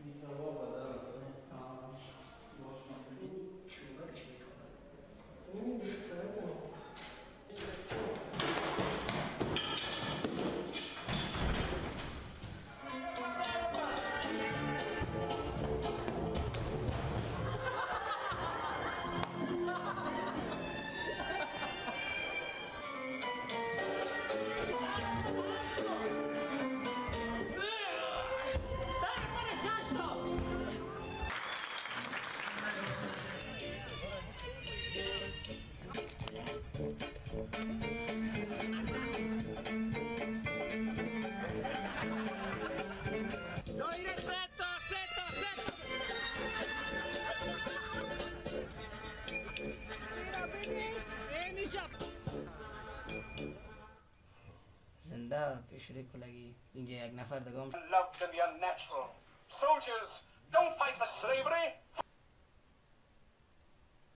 زنده پیشوری کلگی اینجا یک نفر دگم love than the unnatural. Soldiers, don't fight for